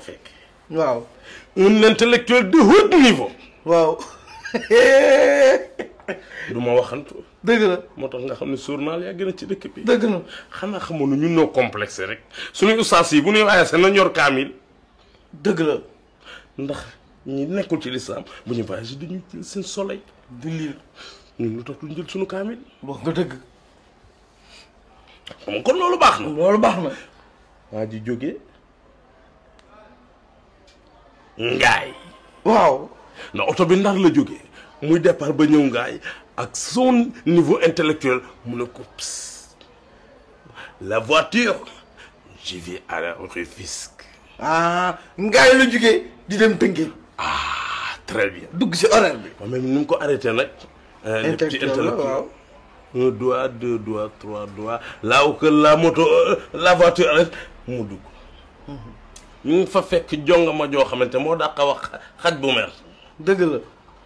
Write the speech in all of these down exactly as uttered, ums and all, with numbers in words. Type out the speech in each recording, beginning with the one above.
fekk. waaw. un intellectuel de haut niveau. waaw. du ma waxantu. dëgg la. moo tax nga xam ne journal yaa gën a ci dëkk bi. dëgg na. xanaa xamoon na ñun noo complexe rek suñuy ustaas yi bu ñuy waaye seen nañ yor kaamil. dëgg la. ndax ñi nekkul ci lislaam bu ñu voyagé dañuy jël seen soleil. du lire. ñun lu tax duñ jël suñu kaamil. wax nga dëgg. xam nga kon loolu baax na. loolu baax na. waa ji jógee ngaay. waaw. ndax oto bi ndar la jógee muy départ ba ñëw ngaay ak son niveau intellectuel mu ne ko psst la voiture j'y vais à la Rufisque. ah ngaay la jógee di dem Tëngéej. ah très bien. dugg si horaire bi. waaw même ni mu ko arrêté nag. intellectuel la waaw. un doigt deux doigts trois doigts là où que la moto euh, la voiture arrête mu dugg. ñu ngi fa fekk jonga ma joo xamante moo dàq wax xaj bu mer. dëgg la.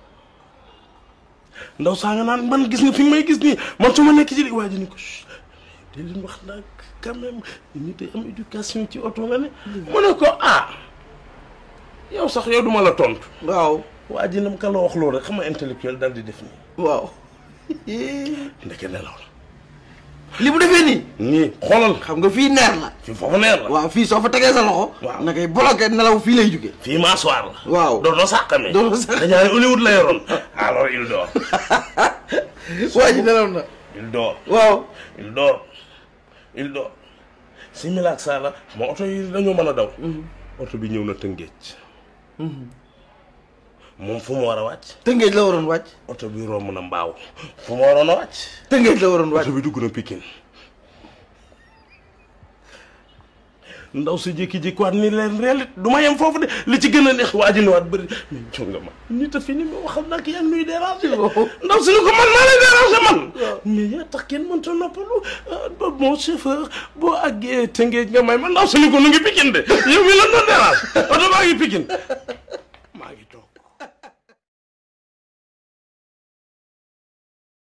ndaw saa nga naan man gis nga fi nga may gis nii man su ma nekk ci li waa ji ni ko de leen wax nag quand même nit day am éducation ci oto nga ne. mu ne ko ah yow sax yow duma la tontu. waaw. waa ji nam ka la wax loolu rek xam nga intellectuel daal di def nii. waaw. ndeke nelaw la. li mu defee nii. nii xoolal. xam nga fii neer la. fii foofu neer la. waaw fii soo fa tegee sa loxo. waaw na koy bloqué nelaw fii lay jógee. fii mâchoire la. waaw doo doo sàqamee. doo doo sàqamee dañaa ne Hollywood la yoroon. alors il dort. waa ji nelaw na. il dort. waaw. il dort. il dort. simila ak saa la ma oto yi dañoo mën a daw. oto bi ñëw na Tëngéej. moom fu mu war a wàcc. Tëngéej la waroon wàcc. oto bi romb na mbaaw fu mu waroon a wàcc. Tëngéej la waroon wàcc. oto bi dugg na Pikine. ndaw si jékki-jékki waat ni leen réelit du ma yem foofu de li ci gën a neex waa ji ne waat bëri mais jonga ma nit a fi ni ma waxal nag yaa ngi nuy déranger. ndaw si ni ko man maa lay déranger man. mais yaa tax kenn mënta noppalu ba mon chauffeur boo àggee Tëngéej nga may ma ndaw si ni ko nu ngi Pikine de yow mi lan doon déranger oto baa ngi Pikine